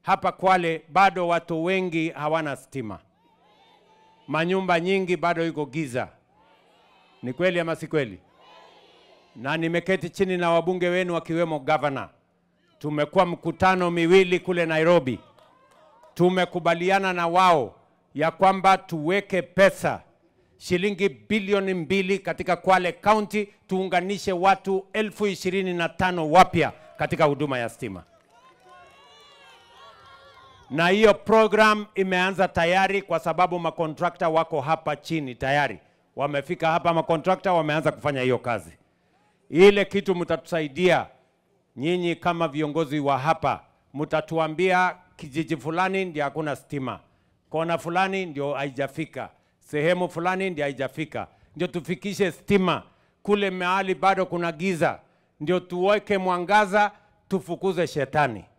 hapa Kwale bado watu wengi hawana stima. Manyumba nyingi bado iko giza. Ni kweli ama si kweli? Na nimeketi chini na wabunge wenu wakiwemo governor. Tumekuwa mkutano miwili kule Nairobi. Tumekubaliana na wao ya kwamba tuweke pesa shilingi bilioni 2 katika Kwale County, tuunganishe watu 25,000 wapya katika huduma ya stima. Na hiyo program imeanza tayari kwa sababu makontrakta wako hapa chini tayari. Wamefika hapa makontrakta, wameanza kufanya hiyo kazi. Ile kitu mtatusaidia nyinyi kama viongozi wa hapa, mtatuambia kijiji fulani ndio hakuna stima, kona fulani ndio haijafika, sehemu fulani ndio haijafika, ndio tufikishe stima kule mahali bado kuna giza, ndio tuweke mwangaza, tufukuze shetani.